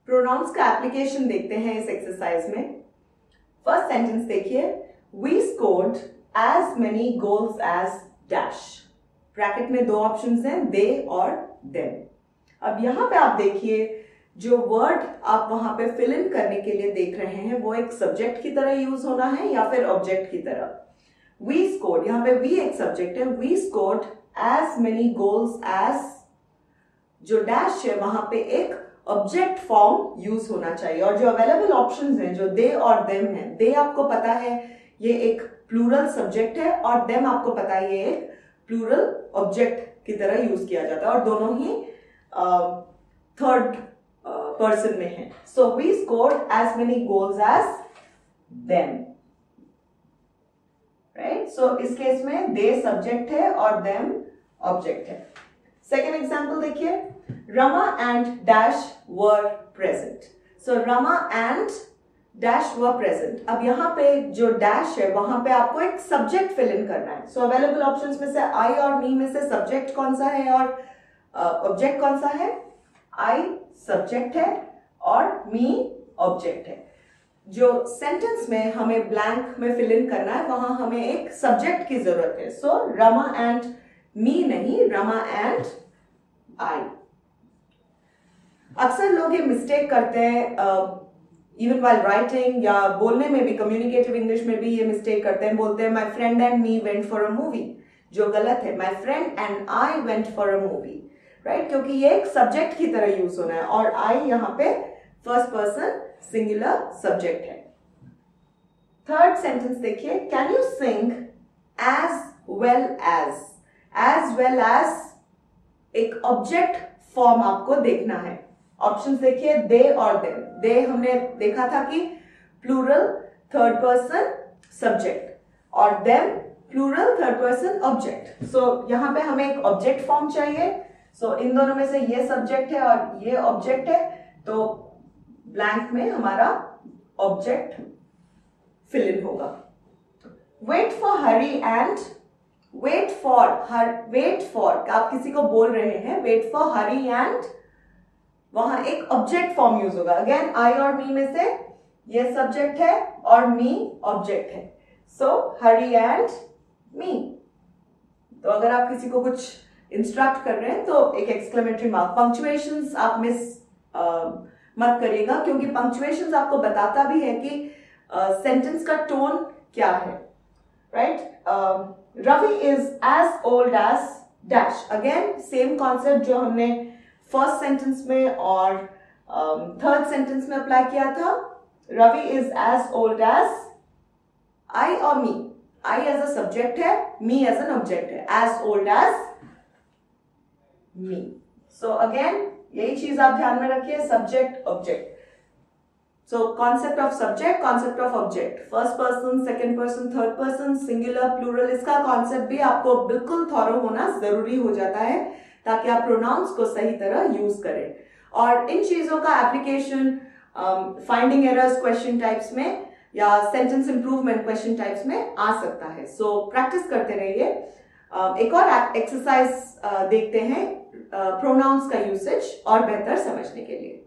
Pronounce का application देखते हैं इस एक्सरसाइज में। फर्स्ट सेंटेंस देखिए, we scored as many goals as dash. Bracket में दो ऑप्शंस हैं, दे और देम। अब यहां पे आप देखिए जो वर्ड आप वहां पे फिल इन करने के लिए देख रहे हैं वो एक सब्जेक्ट की तरह यूज होना है या फिर ऑब्जेक्ट की तरह। वी स्कोर्ड, यहां पे वी एक सब्जेक्ट है, we scored as many goals as, जो डैश है वहां पे एक ऑब्जेक्ट फॉर्म यूज होना चाहिए। और जो अवेलेबल ऑप्शंस हैं जो दे और देम है, दे आपको पता है ये एक प्लूरल सब्जेक्ट है और देम आपको पता है ये एक प्लूरल ऑब्जेक्ट की तरह यूज किया जाता है और दोनों ही थर्ड पर्सन में है। So we scored as many goals as them, right. So इस केस में दे सब्जेक्ट है और देम ऑब्जेक्ट है। सेकेंड एग्जाम्पल देखिए, Rama and dash were present. So Rama and dash were present. अब यहां पे जो डैश है वहां पे आपको एक सब्जेक्ट फिल इन करना है। सो अवेलेबल ऑप्शंस में से आई और मी में से सब्जेक्ट कौन सा है और ऑब्जेक्ट कौन सा है? आई सब्जेक्ट है और मी ऑब्जेक्ट है। जो सेंटेंस में हमें ब्लैंक में फिल इन करना है वहां हमें एक सब्जेक्ट की जरूरत है। सो रमा एंड मी नहीं, रमा एंड आई। अक्सर लोग ये मिस्टेक करते हैं इवन व्हाइल राइटिंग या बोलने में भी, कम्युनिकेटिव इंग्लिश में भी ये मिस्टेक करते हैं, बोलते हैं my friend and me went for a movie, जो गलत है। My friend and I went for a movie, right, क्योंकि ये एक सब्जेक्ट की तरह यूज होना है और आई यहां पे फर्स्ट पर्सन सिंगुलर सब्जेक्ट है। थर्ड सेंटेंस देखिए, can you sing as well as. As well as एक ऑब्जेक्ट फॉर्म आपको देखना है। ऑप्शंस देखिए, दे और देम। दे हमने देखा था कि प्लूरल थर्ड पर्सन सब्जेक्ट और them plural third person object. So यहां पे हमें एक ऑब्जेक्ट फॉर्म चाहिए। सो इन दोनों में से ये सब्जेक्ट है और ये ऑब्जेक्ट है, तो ब्लैंक में हमारा ऑब्जेक्ट फिल इन होगा। Wait for Hari and wait for, wait for आप किसी को बोल रहे हैं, वेट फॉर हरी एंड वहां एक ऑब्जेक्ट फॉर्म यूज होगा। अगेन आई और मी में से ये सब्जेक्ट है और मी ऑब्जेक्ट है। So Hari and me. तो अगर आप किसी को कुछ इंस्ट्रक्ट कर रहे हैं तो एक एक्सक्लेमेटरी मार्क, पंक्चुएशंस आप मिस मत करिएगा, क्योंकि पंक्चुएशंस आपको बताता भी है कि सेंटेंस का टोन क्या है, right. Ravi is as old as dash. Again same concept जो हमने फर्स्ट सेंटेंस में और थर्ड सेंटेंस में अप्लाई किया था। Ravi is as old as I और me. I as a subject है, मी एज एन ऑब्जेक्ट है, as old as me. So again यही चीज आप ध्यान में रखिए, subject object. So concept of subject, concept of object, first person, second person, third person, singular, plural, इसका concept भी आपको बिल्कुल थॉरो होना जरूरी हो जाता है ताकि आप प्रोनाउंस को सही तरह यूज करें। और इन चीजों का application finding errors question types में या सेंटेंस इंप्रूवमेंट क्वेश्चन टाइप्स में आ सकता है। सो प्रैक्टिस करते रहिए। एक और एक्सरसाइज देखते हैं प्रोनाउंस का यूसेज और बेहतर समझने के लिए।